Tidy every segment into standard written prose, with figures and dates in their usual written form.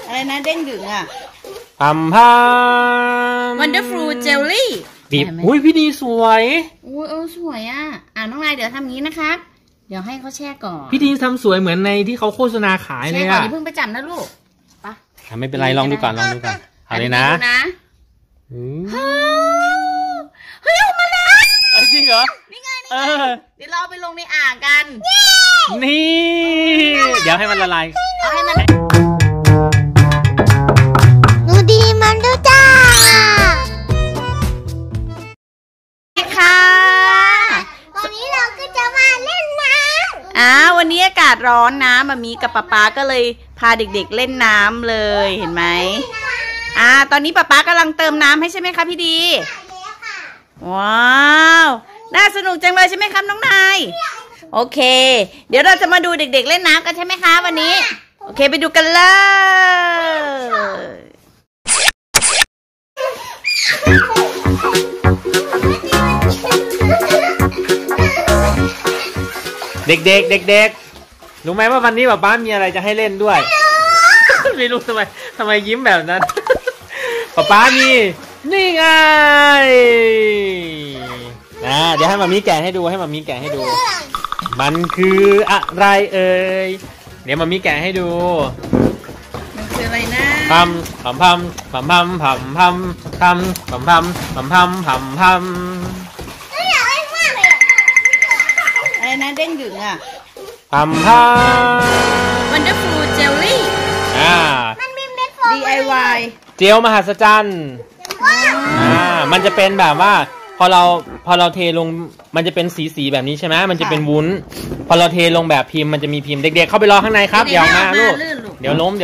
อะไรนะเด้งดึงอ่ะพัมพัม Wonderful Jelly บีบอุ้ยพี่ดีสวยอุ้ยสวยอ่ะน้องนายเดี๋ยวทำงี้นะครับเดี๋ยวให้เขาแช่ก่อนพี่ดีทำสวยเหมือนในที่เขาโฆษณาขายเลยอะแช่ก่อนอย่าเพิ่งไปจับนะลูกปะไม่เป็นไรลองดูก่อนเอาเลยนะเฮ้ยออกมาแล้วจริงเหรอนี่ไงเดี๋ยวเราไปลงในอ่างกันนี่เดี๋ยวให้มันละลายเอาให้มันหนูดีมันดูจ้าค่ะวันนี้เราก็จะมาเล่นน้ำวันนี้อากาศร้อนนะมามีกับป๊าก็เลยพาเด็กๆเล่นน้ำเลยเห็นไหมตอนนี้ป๊ากำลังเติมน้ำให้ใช่ไหมคะพี่ดีว้าวน่าสนุกจังเลยใช่ไหมครับน้องนายโอเคเดี๋ยวเราจะมาดูเด็กๆเล่นน้ำกันใช่ไหมคะวันนี้โอเคไปดูกันเลยเด็กรู้ไหมว่าวันนี้ป๊ามีอะไรจะให้เล่นด้วยไม่รู้ทำไมยิ้มแบบนั้นป๊ามีนี่ไงเดี๋ยวให้มามีแกะให้ดูมันคืออะไรเอ่ยเดี๋ยวมามีแกะให้ดูมันคืออะไรนะพัมอยากเล่นมากเลยอะไรนะเด้งดึงอ่ะพัม Wonderful Jelly มันมีเม็ดโฟม DIY เจลมหัศจรรย์มันจะเป็นแบบว่าพอเราเทลงมันจะเป็นสีแบบนี้ใช่ไหมมันจะเป็นวุ้นพอเราเทลงแบบพิมพ์มันจะมีพิมพ์เด็กๆเข้าไปรอข้างในครับอย่ามาลูกเดี๋ยวล้ม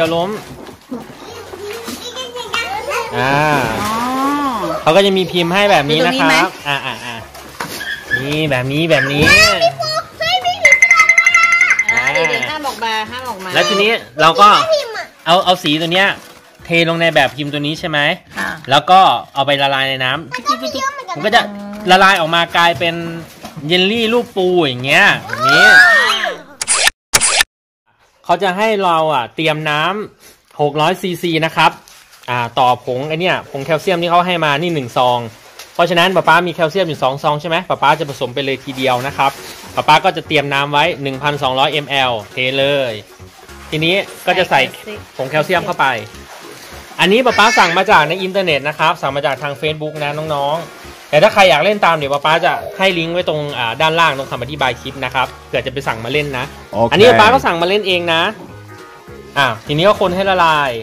เขาก็จะมีพิมพ์ให้แบบนี้นะครับนี่แบบนี้เด็กๆห้ามออกมาแล้วทีนี้เราก็เอาสีตัวเนี้ยเทลงในแบบพิมพ์ตัวนี้ใช่ไหมแล้วก็เอาไปละลายในน้ำมันก็จะละลายออกมากลายเป็นเยลลี่รูปปูอย่างเงี้ยแบบนี้เขาจะให้เราเตรียมน้ำ600 ซีซีนะครับต่อผงผงแคลเซียมที่เขาให้มานี่1 ซองเพราะฉะนั้นป๊ามีแคลเซียมอยู่2 ซองใช่ไหมป๊าจะผสมไปเลยทีเดียวนะครับป๊าก็จะเตรียมน้ำไว้ 1,200 ml เทเลยทีนี้ก็จะใส่ผงแคลเซียมเข้าไปอันนี้ป๊าสั่งมาจากในอินเทอร์เน็ตนะครับสั่งมาจากทาง Facebook นะน้องๆแต่ถ้าใครอยากเล่นตามเดี๋ยวป๊าจะให้ลิงก์ไว้ตรงด้านล่างตรงคำอธิบายคลิปนะครับเผื่อจะไปสั่งมาเล่นนะ okay. อันนี้ป๊าก็สั่งมาเล่นเองนะทีนี้ก็คนให้ละลาย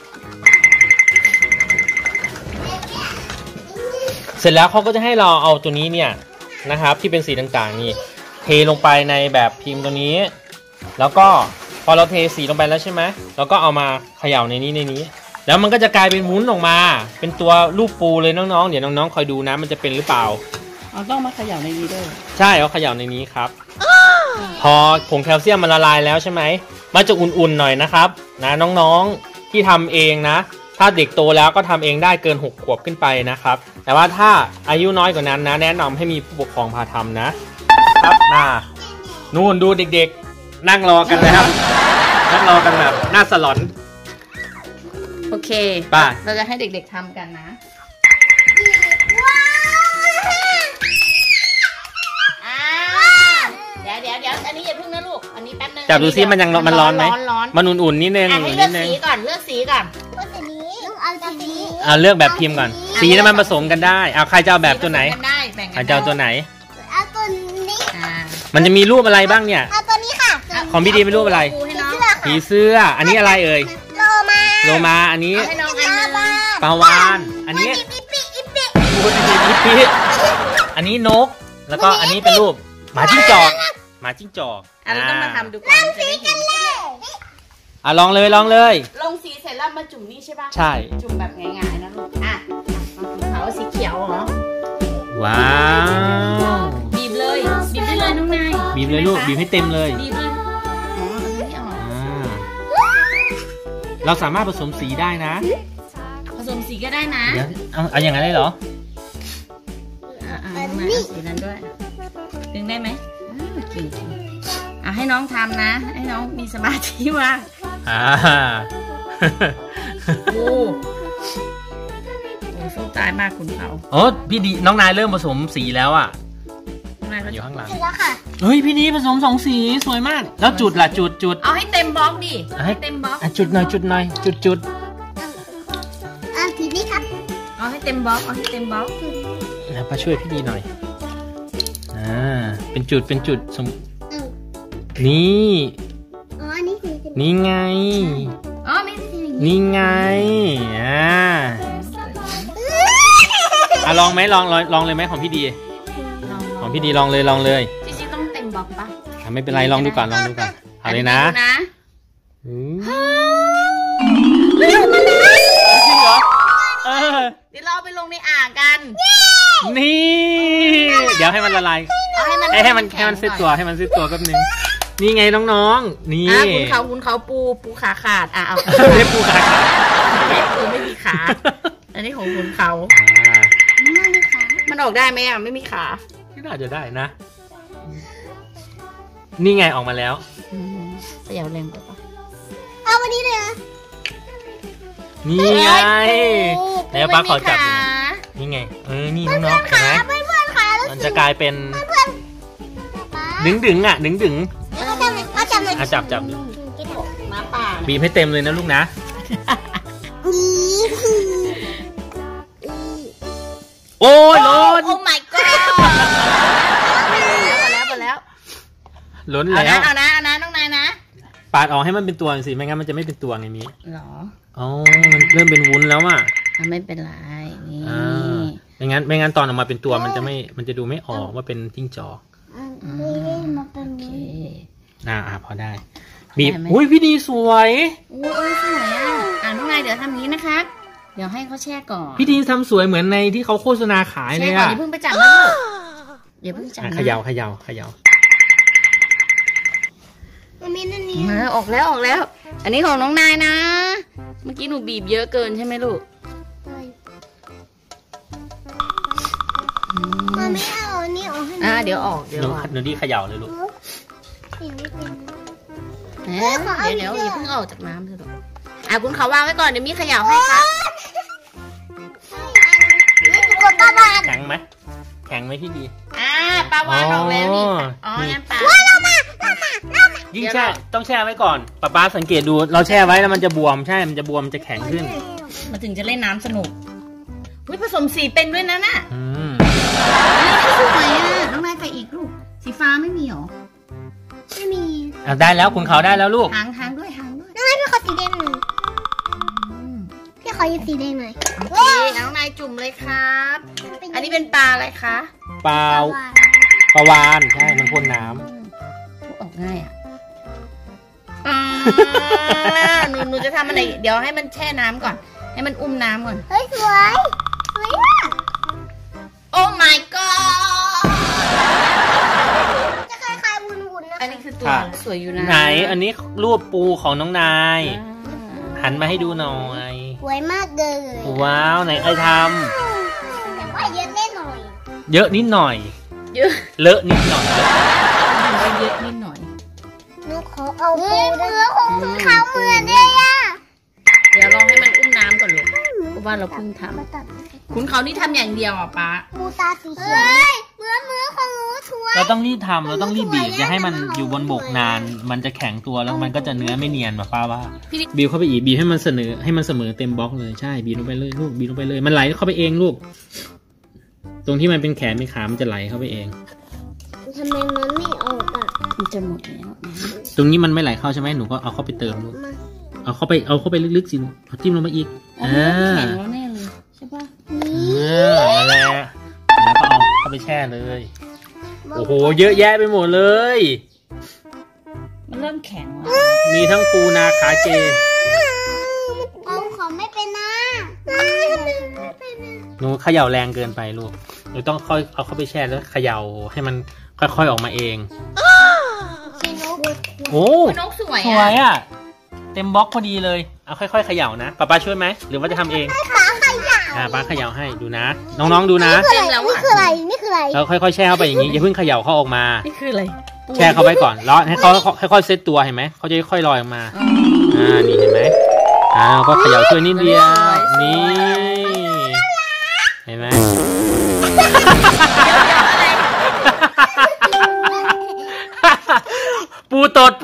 เสร็จแล้วเขาก็จะให้เราเอาตัวนี้เนี่ยนะครับที่เป็นสีต่างๆนี่เทลงไปในแบบพิมพ์ตัวนี้แล้วก็พอเราเทสีลงไปแล้วใช่ไหมเราก็เอามาเขย่าในนี้แล้วมันก็จะกลายเป็นวุ้นออกมาเป็นตัวรูปปูเลยน้องๆเดี๋ยวน้องๆคอยดูนะมันจะเป็นหรือเปล่าต้องมาเขย่าในนี้ด้วยใช่เอาเขย่าในนี้ครับพอผงแคลเซียมมันละลายแล้วใช่ไหมมันจะอุ่นๆหน่อยนะครับนะน้องๆที่ทำเองนะถ้าเด็กโตแล้วก็ทำเองได้เกิน6 ขวบขึ้นไปนะครับแต่ว่าถ้าอายุน้อยกว่านั้นนะแนะนำให้มีผู้ปกครองพาทำนะครับนู่นดูเด็กๆนั่งรอกันแล้วนั่งรอกันแบบน่าสลอนโอเคป่ะเราจะให้เด็กๆทำกันนะเดี๋ยวอันนี้อย่าพึ่งนะลูกอันนี้แป๊บนึงจับดูซิมันยังมันร้อนไหมมันอุ่นๆนิดนึงให้เลือกสีก่อนเลือกสีก่อนเลือกแบบพิมพ์ก่อนสีนั้นมันผสมกันได้ใครจะเอาแบบตัวไหนใครจะเอาตัวไหนเอาตัวนี้มันจะมีรูปอะไรบ้างเนี่ยเอาตัวนี้ค่ะของพี่ดีเป็นรูปอะไรผีเสื้ออันนี้อะไรเอ่ยโลมาอันนี้ปลาวานอันนี้อันนี้นกแล้วก็อันนี้เป็นรูปหมาจิ้งจอกเราต้องมาทำดูก่อนจะได้เห็นลองเลยลงสีเสร็จแล้วมาจุ่มนี่ใช่ป่ะใช่จุ่มแบบง่ายๆนะลูกเขาสีเขียวเหรอว้าวบีบได้เลยน้องนายบีบเลยลูกบีบให้เต็มเลยบีบเลยเราสามารถผสมสีได้นะผสมสีก็ได้นะเดี๋ยวเอาอย่างนั้นได้เหรอมาสีนั้นด้วยดึงได้ไหมเก่งให้น้องทำนะให้น้องมีสมาธิว่างโอ้สู้ตายมากคุณเขาอ๋อพี่ดีน้องนายเริ่มผสมสีแล้วอ่ะนายเขาอยู่ข้างหลังเสร็จแล้วค่ะเฮ้ยพี่ดีผสม2สีสวยมากแล้วจุดล่ะจุดเอาให้เต็มบล็อกดิให้เต็มบล็อกจุดหน่อยจุดทีนี้ครับเอาให้เต็มบล็อกเอาให้เต็มบล็อกนะป้าช่วยพี่ดีหน่อยเป็นจุดสมนี่อ๋ออันนี้คือนี่ไงอ๋อไม่ใช่อย่างนี้นี่ไงลองไหมลองเลยไหมของพี่ดีของพี่ดีลองเลยจริงๆต้องเต็มบล็อกปะไม่เป็นไรลองดูก่อนเอาเลยนะจริงเหรอเดี๋ยวเราไปลงในอ่างกันนี่เดี๋ยวให้มันละลายให้มันเซตตัวแป๊บนึงนี่ไงน้องๆนี่คุณเขาปูขาขาดเอาไม่ปูขาขาดปูไม่มีขาอันนี้ของคุณเขามันออกได้ไหมอ่ะไม่มีขาที่น่าจะได้นะนี่ไงออกมาแล้วเสียวแรงไปปะเอาวันนี้เลยนะนี่ไงแล้วป้าขอจับนี่ไงนี่น้องๆเห็นไหมมันจะกลายเป็นดึงอ่ะดึงจับมาป่าบีบให้เต็มเลยนะลูกนะโอ้ยล้นโอ้ my god หมดแล้วล้นแล้วเอานะน้องนายนะปาดออกให้มันเป็นตัวสิไม่งั้นมันจะไม่เป็นตัวไงมีหรออ๋อมันเริ่มเป็นวุ้นแล้วอ่ะไม่เป็นไรนี่ไม่งั้นตอนออกมาเป็นตัวมันจะดูไม่ออกว่าเป็นจิ้งจอกพอได้บีบอุ้ยพี่ดีสวยสวยน้องนายเดี๋ยวทำนี้นะคะเดี๋ยวให้เขาแช่ก่อนพี่ดีทำสวยเหมือนในที่เขาโฆษณาขายเลยอ่ะอย่าเพิ่งไปจับนะลูกอย่าเพิ่งจับเขย่าออกแล้วอันนี้ของน้องนายนะเมื่อกี้หนูบีบเยอะเกินใช่ไหมลูกไม่เอานี่ออกให้เดี๋ยวออกเดี๋ยวดีเขย่าเลยลูกเดี๋ยวอย่าเพิ่งออกจากน้ำเลยลูกคุณเขาวางไว้ก่อนเดี๋ยวมีเขย่าให้ครับแข็งไหมพี่ดีปลาวานออกแล้วนี่งั้นปลายิ่งแช่ต้องแช่ไว้ก่อนป้าสังเกตดูเราแช่ไว้แล้วมันจะบวมใช่มันจะบวมจะแข็งขึ้นมันถึงจะเล่นน้ำสนุกผสมสีเป็นด้วยนะน่ะสวยน้องนายใส่อีกลูกสีฟ้าไม่มีหรอไม่มีได้แล้วคุณเขาได้แล้วลูกหางด้วยน้องนายพี่ขอสีแดงหน่อยพี่ขอยืมสีแดงหน่อยโอเคน้องนายจุ่มเลยครับอันนี้เป็นปลาอะไรคะปลาวานใช่มันพ่นน้ำออกง่ายหนูจะทำอะไรเดี๋ยวให้มันแช่น้ำก่อนให้มันอุ้มน้ำก่อนเฮ้ยสวยโอ้ my god จะคล้ายๆวุ้นๆนะอันนี้คือตัวสวยอยู่นะไหนอันนี้รูปปูของน้องนายหันมาให้ดูหน่อยสวยมากเลยว้าวไหนใครทำแต่ว่าเยอะนิดหน่อยเยอะนิดหน่อยเลอะนิดหน่อยเยอะนิดหน่อยหนูขอเอาปูเนื้อของเขาเหมือนเลยอ่ะเดี๋ยวลองให้มันอุ้มน้ำก่อนลูกเพราะว่าเราเพิ่งทำคุณเขานี่ทำอย่างเดียวป้าปูตาสีเขียวมือของหนูสวยเราต้องรีบทำเราต้องรีบบีบอย่าให้มันอยู่บนบกนานมันจะแข็งตัวแล้วมันก็จะเนื้อไม่เนียนป้าว่าบีบเข้าไปอีกบีบให้มันเสมอเต็มบล็อกเลยใช่บีบลงไปเลยลูกบีบลงไปเลยมันไหลเข้าไปเองลูกตรงที่มันเป็นแขนเป็นขามันจะไหลเข้าไปเองทำไมมันไม่ออกมันจะหมดแล้วตรงนี้มันไม่ไหลเข้าใช่ไหมหนูก็เอาเข้าไปเติมลูกเอาเข้าไปลึกๆสิเอาจิ้มลงมาอีกแข็งแล้วแน่เลยใช่ป่ะนั่นแหละแล้วก็เอาเข้าไปแช่เลยโอ้โหเยอะแยะไปหมดเลยมันเริ่มแข็งแล้วมีทั้งปูนาขาเจเอาของไม่เป็นนะหนูเขย่าแรงเกินไปลูกหนูต้องค่อยเอาเข้าไปแช่แล้วเขย่าให้มันค่อยๆออกมาเองโอ้นกสวยอ่ะเต็มบล็อกพอดีเลยเอาค่อยๆเขย่านะป้าช่วยไหมหรือว่าจะทำเองป้าเขย่าให้ดูนะน้องๆดูนะนี่คืออะไรแล้วค่อยๆแช่เข้าไปอย่างนี้อย่าเพิ่งเขย่าเขาออกมานี่คืออะไรแช่เข้าไปก่อนแล้วให้เขาค่อยๆเซตตัวเห็นไหมเขาจะค่อยๆลอยออกมานี่เห็นไหมก็เขย่าช่วยนิดเดียวนี่เห็นไหมปูตด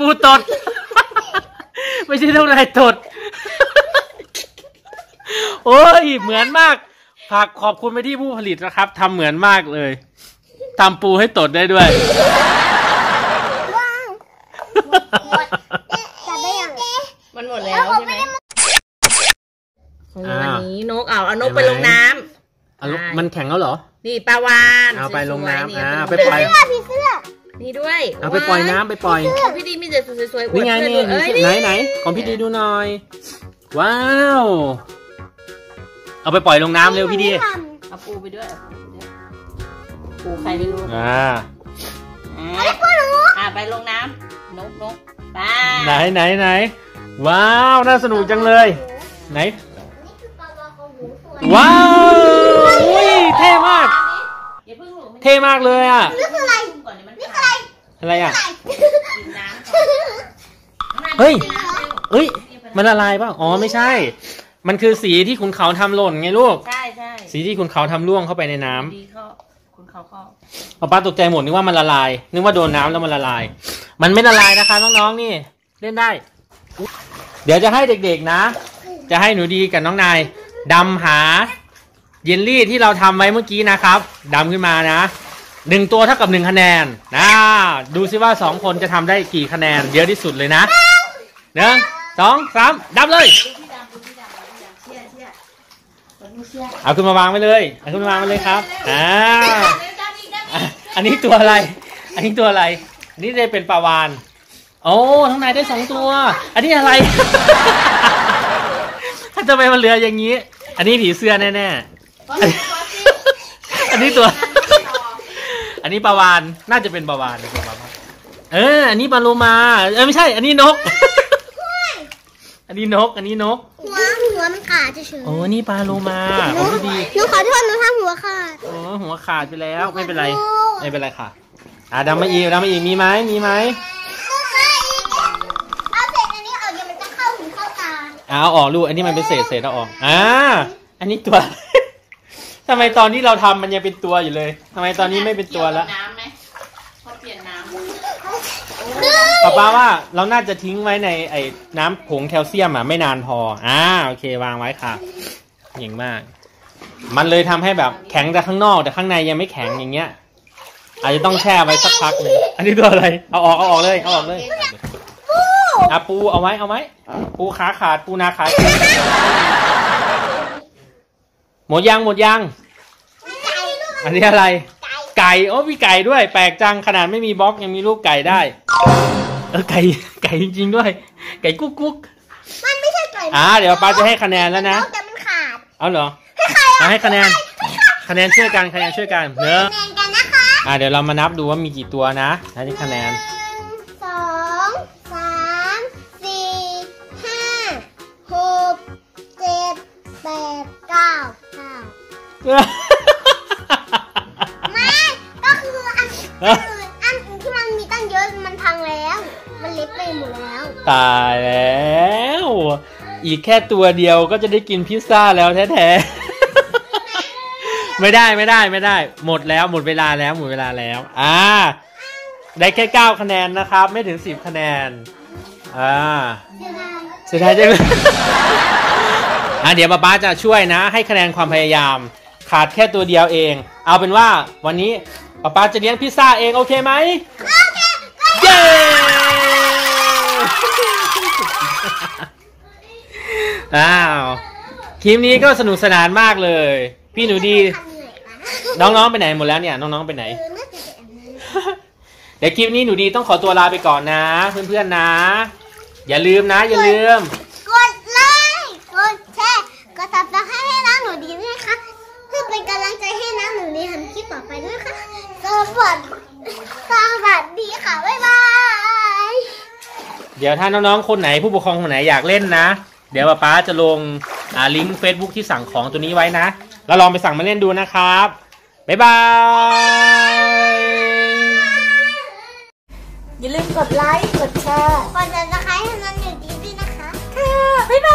ไม่ใช่น้องนายตดโอ้ยเหมือนมากฝากขอบคุณไปที่ผู้ผลิตนะครับทำเหมือนมากเลยทำปูให้ตดได้ด้วยมันหมดแล้วใช่ไหมวันนี้นกเอานกไปลงน้ำมันแข็งแล้วเหรอนี่ปลาวานเอาไปลงน้ำไปปล่อยนี่ด้วยเอาไปปล่อยน้ำไปปล่อยของพี่ดีมีแต่สวยๆนี่ไงนี่ไหนของพี่ดีดูหน่อยว้าวเอาไปปล่อยลงน้ำเร็วพี่ดีเอาปูไปด้วยปูใครไม่รู้ไปลงน้ำนกไปไหนว้าวน่าสนุกจังเลยไหนว้าวเท่มากเลยอ่ะนี่คืออะไรอะไรอ่ะเฮ้ยมันละลายป่ะอ๋อไม่ใช่มันคือสีที่ขุนเขาทำหล่นไงลูกใช่สีที่ขุนเขาทำร่วงเข้าไปในน้ำขุนเขาป้าตกใจหมดนึกว่ามันละลายนึกว่าโดนน้ำแล้วมันละลายมันไม่ละลายนะคะน้องๆนี่เล่นได้เดี๋ยวจะให้เด็กๆนะจะให้หนูดีกับน้องนายดำหาเยลลี่ที่เราทำไว้เมื่อกี้นะครับดำขึ้นมานะ1ตัวเท่ากับ1คะแนนดูซิว่า2คนจะทำได้กี่คะแนนเยอะที่สุดเลยนะ1 2 3ดำเลยเอาขึ้นมาวางไว้เลยครับอันนี้ตัวอะไรอันนี้ได้เป็นปลาวาฬโอ้ทั้งในได้2ตัวอันนี้อะไรทำไมมันเหลืออย่างนี้อันนี้ผีเสื้อแน่ๆอันนี้ตัวอันนี้ปลาวาฬน่าจะเป็นปลาวาฬอันนี้ปลาโลมาไม่ใช่อันนี้นกอันนี้นกหัวมันขาดเฉยโอ้นี่ปลาโลมาโอ้ดีหนูขอโทษหนูทำหัวขาดหัวขาดไปแล้วไม่เป็นไรค่ะดำมาอีกมีไหมเอาเศษอันนี้ออกเดี๋ยวมันจะเข้าหูเข้าตาเอาออกลูกอันนี้มันเป็นเศษเอาออกอันนี้ตัวทำไมตอนที่เราทำมันยังเป็นตัวอยู่เลยทำไมตอนนี้ไม่เป็นตัวแล้วน้ำไหมพอเปลี่ยนน้ำป้าว่าเราน่าจะทิ้งไว้ในไอ้น้ำผงแคลเซียมไม่นานพอโอเควางไว้ค่ะเก่งมากมันเลยทำให้แบบแข็งแต่ข้างนอกแต่ข้างในยังไม่แข็งอย่างเงี้ยอาจจะต้องแช่ไว้สักพักนึงอันนี้ตัวอะไรเอาออกเลยปูเอาไว้ปูขาขาดปูนาขาดหมดยังอันนี้อะไรไก่มีไก่ด้วยแปลกจังขนาดไม่มีบล็อกยังมีลูกไก่ได้ไก่จริงๆด้วยไก่กุ๊กมันไม่ใช่ไก่เดี๋ยวป้าจะให้คะแนนแล้วนะแต่มันขาดเอาเหรอให้คะแนนช่วยกันเนอะเดี๋ยวเรามานับดูว่ามีกี่ตัวนะให้คะแนน 1 2 3 4 5 6 7 8 9ไม่ก็คืออันที่มันมีตั้งเยอะมันพังแล้วมันเล็กไปหมดแล้วตายแล้วอีกแค่ตัวเดียวก็จะได้กินพิซซ่าแล้วแท้ๆไม่ได้หมดแล้วหมดเวลาแล้วได้แค่9คะแนนนะครับไม่ถึง10คะแนนเสียดายจังเลยเดี๋ยวป้าจะช่วยนะให้คะแนนความพยายามขาดแค่ตัวเดียวเองเอาเป็นว่าวันนี้ป้าจะเลี้ยงพิซซ่าเองโอเคไหมเย้คลิปนี้ก็สนุกสนานมากเลยพี่หนูดีน้องๆไปไหนหมดแล้วเนี่ยน้องๆไปไหนเดี๋ยวคลิปนี้หนูดีต้องขอตัวลาไปก่อนนะเพื่อนๆนะอย่าลืมกดไลค์กดแชร์กดซับสไครต์ให้น้องหนูดีด้วยค่ะเพื่อเป็นกำลังใจให้น้องหนูดีทำคลิปต่อไปด้วยค่ะสวัสดีค่ะบ๊ายบายเดี๋ยวถ้าน้องๆคนไหนผู้ปกครองคนไหนอยากเล่นนะเดี๋ยวป้าจะลงลิงก์ Facebook ที่สั่งของตัวนี้ไว้นะแล้วลองไปสั่งมาเล่นดูนะครับบ๊ายบายอย่าลืมกดไลค์กดแชร์กดซับสไครต์ให้น้องหนูดีด้วยนะคะค่ะบ๊ายบาย